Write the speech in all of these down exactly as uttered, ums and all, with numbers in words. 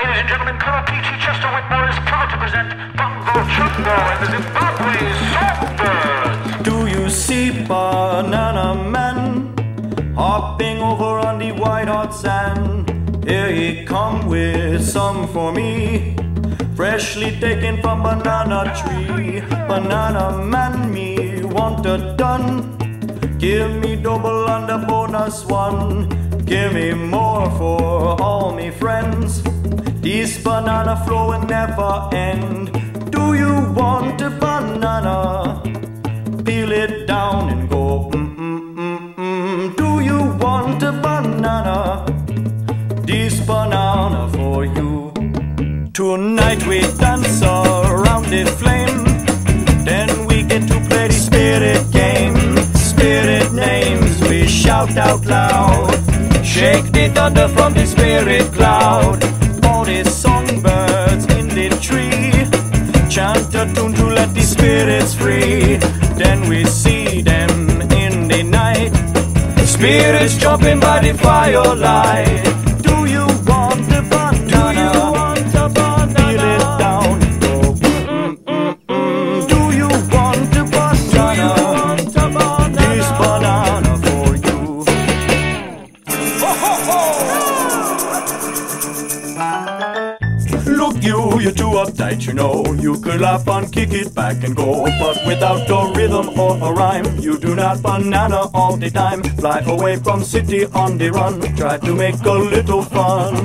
Ladies and gentlemen, Karapichi Chester Whitmore is proud to present Bongo Chungo and the Zimbabwe Songbirds. Do you see Banana Man hopping over on the white hot sand? Here he come with some for me, freshly taken from banana tree. Banana Man, me want a done. Give me double and a bonus one. Give me more for all me friends. This banana flow will never end. Do you want a banana? Peel it down and go mm mm mm mm. Do you want a banana? This banana for you. Tonight we dance around the flame, then we get to play the spirit game. Spirit names we shout out loud. Shake the thunder from the spirit cloud. All the songbirds in the tree chant a tune to let the spirits free. Then we see them in the night, spirits jumping by the firelight. Do you want a banana? Do you want a banana? Feel it down. Go mm mm mm. Do you want a banana? Do you want a banana? This banana for you. Ho ho ho! Look you, you're too uptight, you know. You could laugh and kick it back and go, but without a rhythm or a rhyme, you do not banana all the time. Fly away from city on the run, try to make a little fun.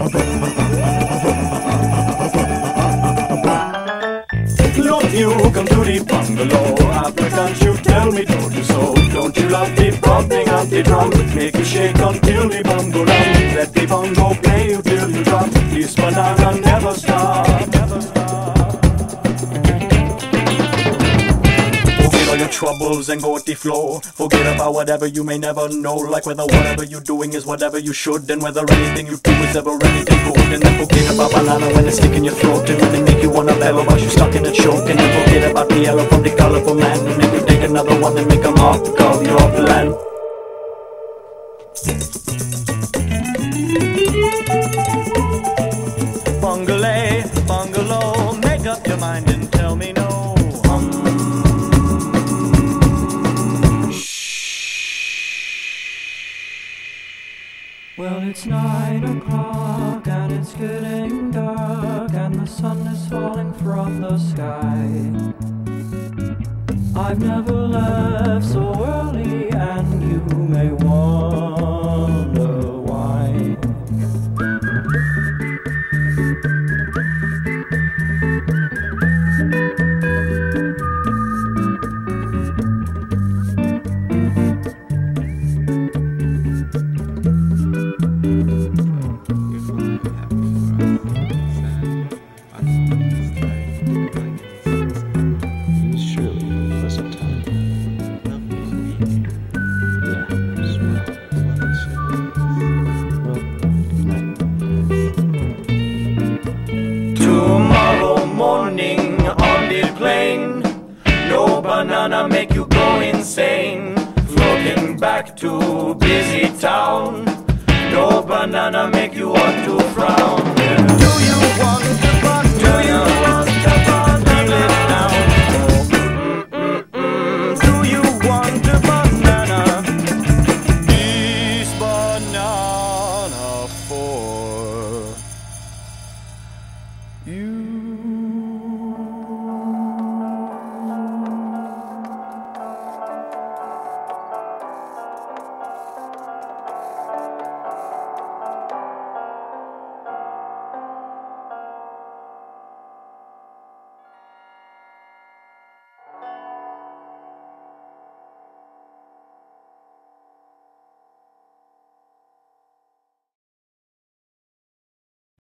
Look you, come to the bungalow. Africans, you tell me, don't you so? Don't you love the bumping of the drum? Make you shake until the bongo run. Let the bongo play you till you drop. This banana never stop. Never stop. Forget all your troubles and go with the flow. Forget about whatever you may never know. Like whether whatever you're doing is whatever you should, and whether anything you do is ever anything good. And then forget about banana when it's stuck in your throat, and when they make you wanna bellow while you're stuck in a choke. And then forget about the yellow from the colorful man, and maybe take another one and make them off the of your plan. Bungalow, bungalow, make up your mind and tell me no. Um. Well, it's nine o'clock and it's getting dark, and the sun is falling from the sky. I've never left so early, and you may wonder why. Tomorrow morning on the plane, no banana make you go insane. Floating back to busy town, no banana make you want